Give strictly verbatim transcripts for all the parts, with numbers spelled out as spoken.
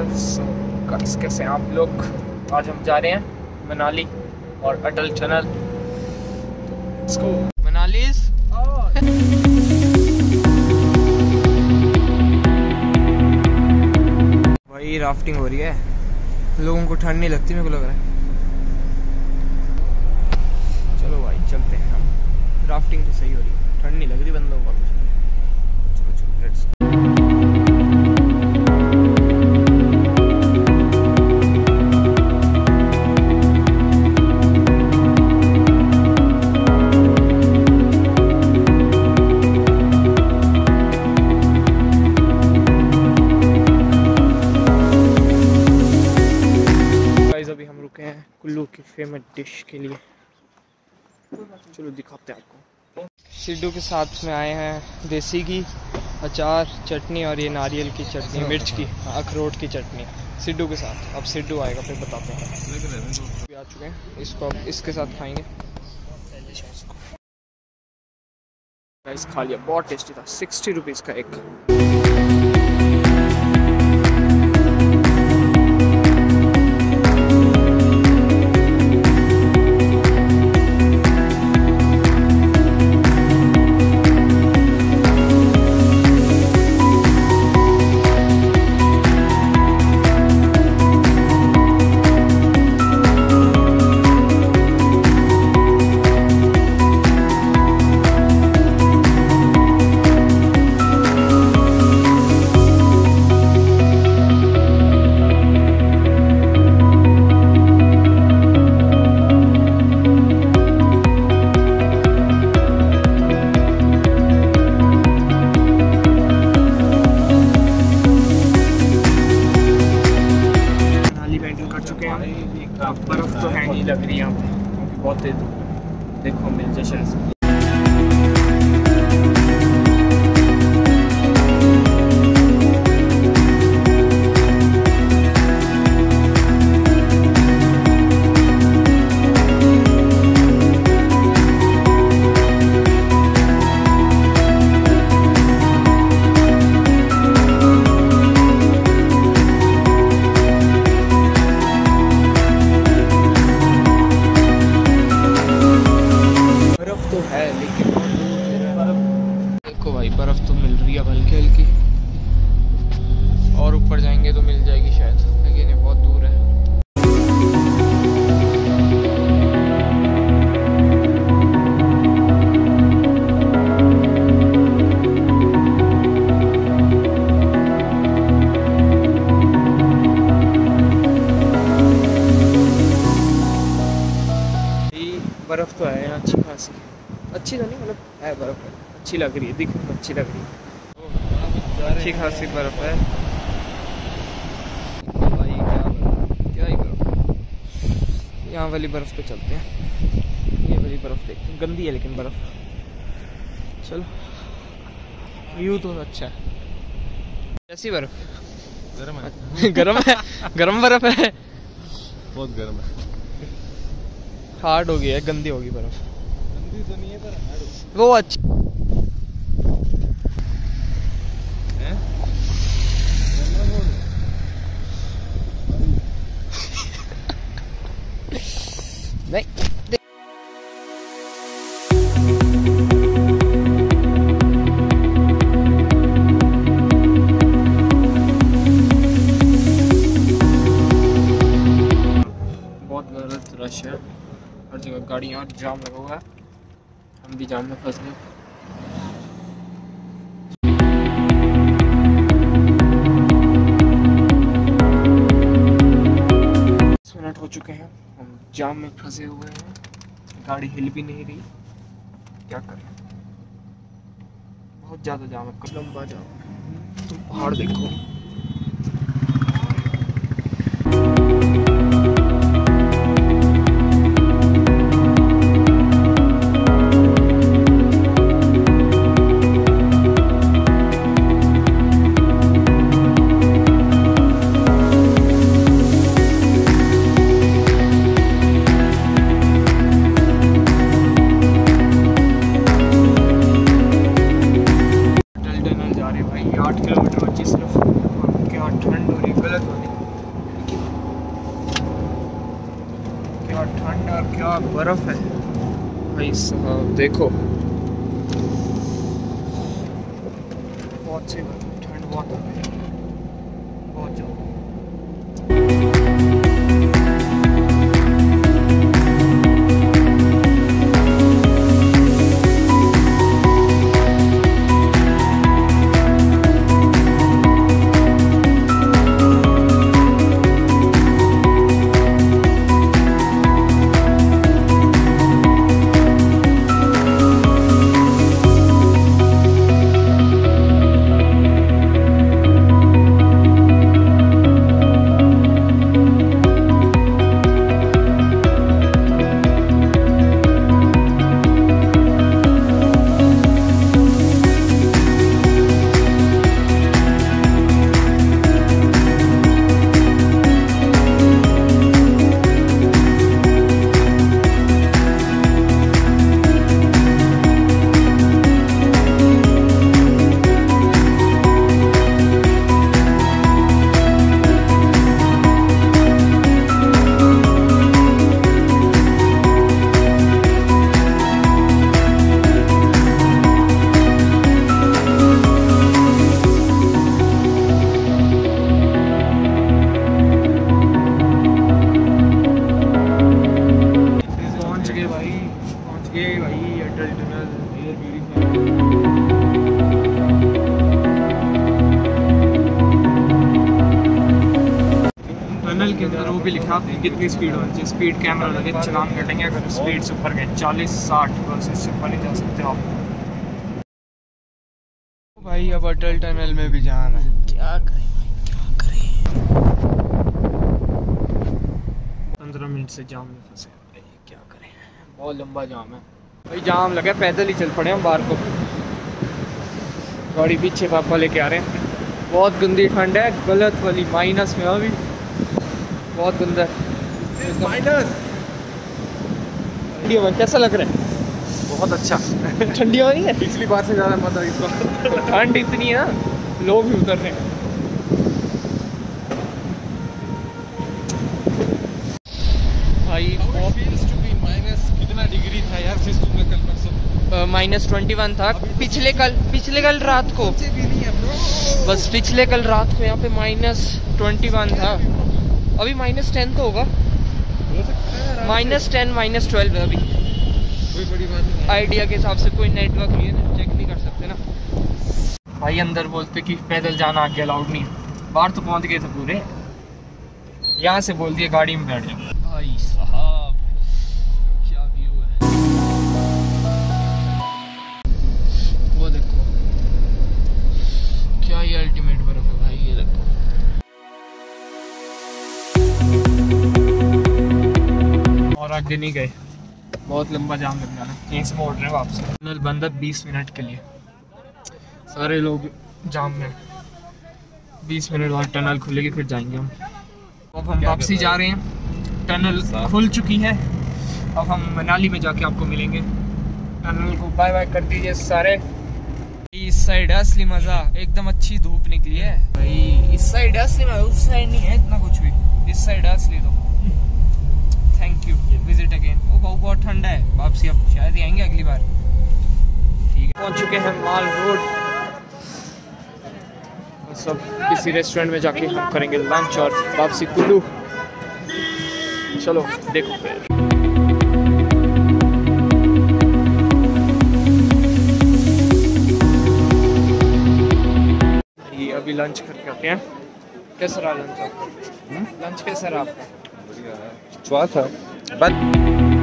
So guys कैसे हैं आप लोग। आज हम जा रहे हैं मनाली और अटल टनल। मनाली भाई राफ्टिंग हो रही है, लोगों को ठंड नहीं लगती, मेरे को लग रहा है। चलो भाई चलते हैं हम, राफ्टिंग तो सही हो रही है, ठंड नहीं लग रही बंदों को। चलो चलो लेट्स। अभी हम रुके हैं कुल्लू की फेमस डिश के लिए, चलो दिखाते हैं आपको। सिड्डू के साथ में आए हैं देसी घी, अचार, चटनी और ये नारियल की चटनी, मिर्च की, अखरोट की चटनी सिड्डू के साथ। अब सिड्डू आएगा फिर बताते हैं। आ चुके हैं, इसको अब इसके साथ खाएंगे। गाइस खा लिया, बहुत टेस्टी था, सिक्सटी रुपीज़ का एक। बर्फ तो है नहीं लग रही यहाँ पे, क्योंकि बहुत तेज देखो मिल जाए शायद। है लेकिन देखो भाई बर्फ तो मिल रही है हल्की हल्की, और ऊपर जाएंगे तो मिल जाएगी शायद, लेकिन ये बहुत दूर है। बर्फ तो है अच्छी खासी, अच्छी तो नहीं मतलब है बर्फ है, अच्छी लग रही है, दिखने में अच्छी लग रही है, अच्छी खासी बर्फ है भाई। क्या क्या ही बर्फ, यहाँ वाली बर्फ पे चलते हैं, ये वाली बर्फ देखते हैं, गंदी है लेकिन बर्फ। चलो व्यू तो अच्छा है। कैसी बर्फ? गर्म है गर्म है, गर्म बर्फ है, बहुत गर्म है, हार्ड हो गई है, गंदी होगी बर्फ। गंदी तो नहीं है पर हार्ड हो, वो अच्छी है। नहीं बहुत गलत रश है, हर जगह गाड़ियाँ, जाम लगा हुआ है, हम भी जाम में फंस गए। दस मिनट हो चुके हैं, हम जाम में फंसे हुए हैं, गाड़ी हिल भी नहीं रही, क्या करें, बहुत ज़्यादा जाम है, लंबा जाम। तुम पहाड़ देखो, आठ किलोमीटर बची सिर्फ। देखो बहुत सी ठंड बहुत हो गई, बहुत ज़्यादा। टनल के अंदर वो भी लिखा कितनी स्पीड होनी चाहिए, स्पीड कैमरा लगे चलान कटेंगे अगर स्पीड से ऊपर गए चालीस साठ, बस इससे ऊपर नहीं जा सकते आप भाई। अब अटल टनल में भी जाना है, क्या करें भाई क्या करें। पंद्रह मिनट से जाम में फंसे भाई, क्या करें, बहुत लंबा जाम है भाई। जाम लगा, पैदल ही चल पड़े हम बाहर को, गाड़ी पीछे पापा लेके आ रहे हैं। बहुत गंदी ठंड है, गलत वाली माइनस में अभी बहुत गंदा है माइनस। कैसा लग रहा है? बहुत अच्छा ठंडी हो रही है, पिछली बार से ज़्यादा मजा इसको। ठंड इतनी है ना, लोग भी उतर रहे हैं भाई। माइनस कितना डिग्री था यार सिस्टू में कल परसों? माइनस ट्वेंटी वन था पिछले कल पिछले कल रात को, बस पिछले कल रात को यहाँ पे माइनस ट्वेंटी वन था। अभी माइनस टेन तो होगा, माइनस टेन माइनस ट्वेल्व है अभी। कोई बड़ी बात नहीं, आइडिया के हिसाब से कोई नेटवर्क नहीं है, चेक नहीं कर सकते ना भाई। अंदर बोलते कि पैदल जाना आगे अलाउड नहीं है, बाहर तो पहुंच गए थे पूरे, यहाँ से बोल दिया गाड़ी में बैठ जाओ भाई साहब। क्या व्यू है वो देखो, क्या ही अल्टीमेट बर्फ है भाई, ये देखो। और आगे नहीं गए, बहुत लंबा जाम लग जाना, यहीं से मोड़ रहे हैं वापस। टनल बंद है बीस मिनट के लिए, सारे लोग जाम में। बीस मिनट बाद टनल खुलेगी, फिर जाएंगे हम। अब हम वापसी जा रहे हैं, टनल खुल चुकी है। अब हम मनाली में जाके आपको मिलेंगे। टनल को बाय बाय कर दीजिए सारे। इस साइड है असली मज़ा, एकदम अच्छी धूप निकली है भाई। इस साइड है असली मज़ा, उस साइड नहीं है इतना कुछ भी, इस साइड है असली। तो थैंक यू, विजिट अगेन। वो बहुत बहुत ठंडा है, वापसी अब शायद ही आएंगे अगली बार। ठीक है, पहुंच चुके हैं माल रोड। सब किसी रेस्टोरेंट में जाके हम करेंगे लंच और वापसी कुल्लू। चलो देखो फिर। ये अभी लंच करके आते हैं। कैसा रहा लंच आपका? लंच कैसा रहा आपका? स्वाद था बट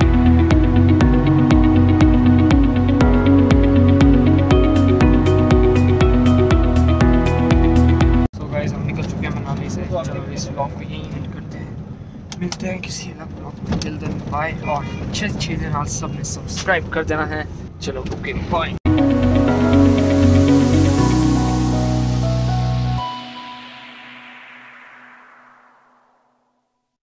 इस ब्लॉग को यहीं एंड करते हैं, मिलते हैं किसी अलग ब्लॉग में। जल्द बाय, और अच्छे अच्छे दिन आप सबने सब्सक्राइब कर देना है। चलो ओके बाय।